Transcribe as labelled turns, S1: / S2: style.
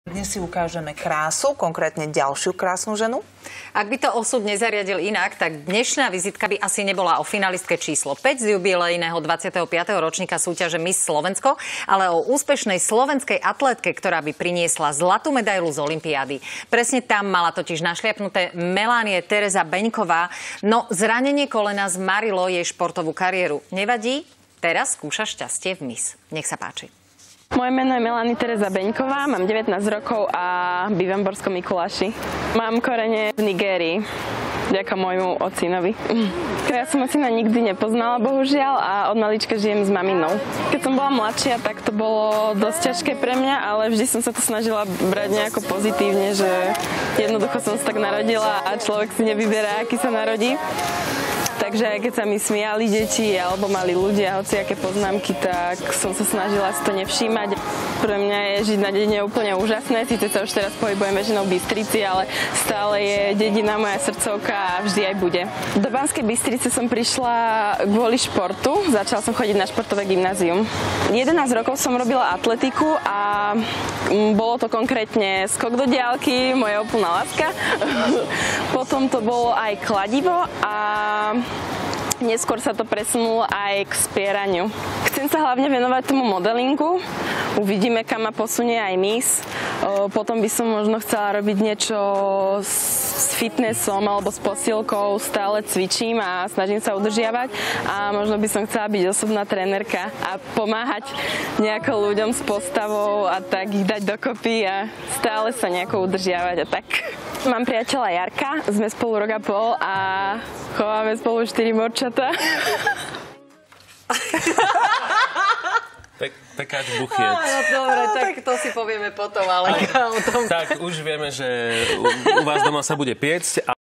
S1: Dnes si ukážeme krásu, konkrétne ďalšiu krásnu ženu.
S2: Ak by to osud nezariadil inak, tak dnešná vizitka by asi nebola o finalistke číslo 5 z jubilejného 25. ročníka súťaže Miss Slovensko, ale o úspešnej slovenskej atlétke, ktorá by priniesla zlatú medailu z olympiády. Presne tam mala totiž našliapnuté Melanie Tereza Beňková, no zranenie kolena zmarilo jej športovú kariéru. Nevadí? Teraz skúša šťastie v Miss. Nech sa páči.
S3: Moje meno je Melanie Tereza Beňková, mám 19 rokov a bývam v Borskom Mikuláši. Mám korene v Nigérii, vďaka môjmu ocinovi. Ja som ocina nikdy nepoznala, bohužiaľ, a od malička žijem s maminou. Keď som bola mladšia, tak to bolo dosť ťažké pre mňa, ale vždy som sa to snažila brať nejako pozitívne, že jednoducho som sa tak narodila a človek si nevyberá, aký sa narodí. Takže aj keď sa mi smiali deti alebo mali ľudia hociaké poznámky, tak som sa snažila si to nevšímať. Pre mňa je žiť na dedine úplne úžasné, síce sa už teraz pohybujeme väčšinou v Bystrici, ale stále je dedina moja srdcovka a vždy aj bude. Do Banskej Bystrice som prišla kvôli športu, začala som chodiť na športové gymnázium. 11 rokov som robila atletiku a bolo to konkrétne skok do diaľky, moja úplná láska. Potom to bolo aj kladivo a neskôr sa to presunulo aj k spieraniu. Chcem sa hlavne venovať tomu modelingu. Uvidíme, kam ma posunie aj Miss. Potom by som možno chcela robiť niečo s fitnessom alebo s posilkou. Stále cvičím a snažím sa udržiavať. A možno by som chcela byť osobná trénerka a pomáhať nejako ľuďom s postavou a tak ich dať dokopy a stále sa nejako udržiavať a tak. Mám priateľa Jarka, sme spolu rok a pol a chováme spolu 4 morčatá.
S4: Pekáč Buchiec.
S2: No dobre, tak to si povieme potom, ale o tom...
S4: Tak, už vieme, že u vás doma sa bude piecť.